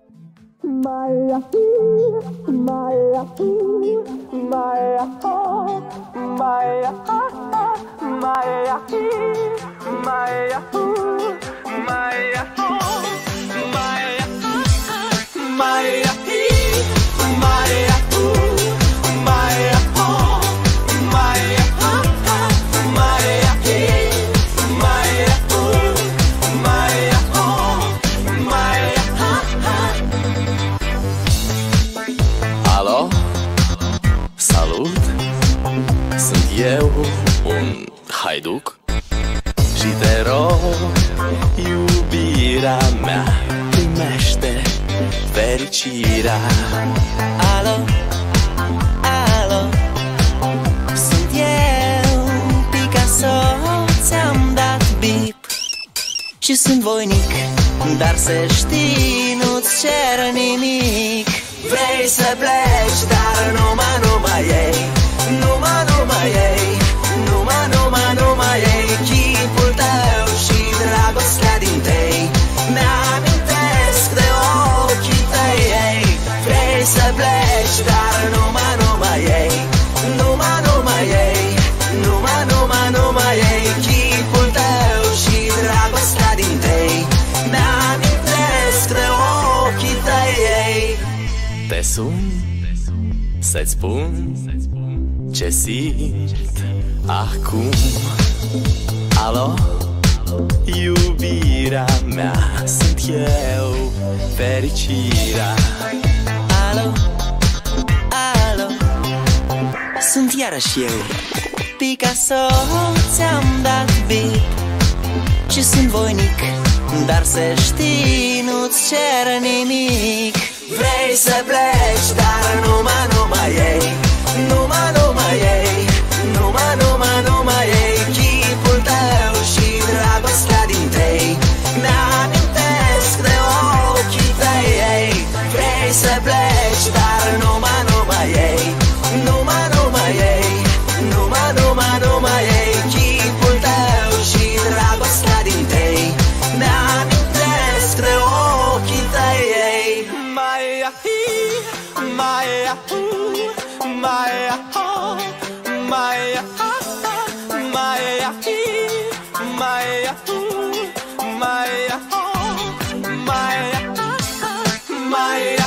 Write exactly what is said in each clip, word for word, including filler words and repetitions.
Maya, Maya, Maya, Maya, Maya, Maya, Maya, Maya, Maya. Alo? Salut! Sunt eu, un haiduc, și te rog, iubirea mea, primește fericirea. Alo? Alo? Sunt eu, Picasso, ți-am dat bip și sunt voinic, dar să știi, nu-ți cer nimic. Vrei să pleci, dar numai, numai ei, numai, numai ei, numai, numai, numai ei, chipul tău și dragostea din tei, mi-amintesc de ochii tăi, ei. Vrei să pleci, dar numai, numai ei, numai, numai ei, numai, numai, numai ei, chipul tău și dragostea din tei, mi-amintesc de ochii tăi, ei. Te sun să-ți spun ce simt acum. Alo? Iubirea mea, sunt eu, fericirea. Alo? Alo? Sunt iarăși eu, Picasso, ți-am dat bip și sunt voinic, dar să știi, nu-ți cer nimic. Vrei să pleci, dar numai, numai ei, numai, numai ei, numai, numai, numai ei, chipul tău și dragostea din tei, mi-amintesc de ochii tăi, ei. Vrei să pleci, dar numai, numai ei, numai, numai ei, numai, numai, numai ei, chipul tău și dragostea din tei, mi-amintesc de ochii tăi, ei. Maya, Maya, Maya, Maya, Maya, Maya, Maya, Maya, Maya.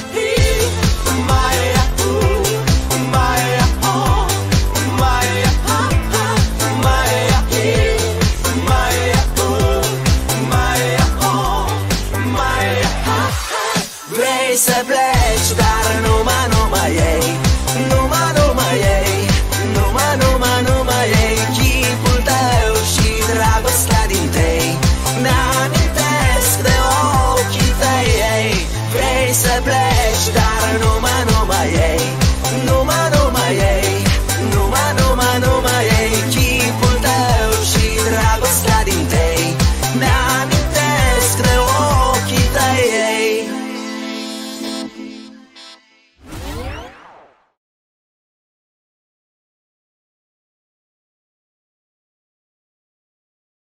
Vrei să pleci, dar nu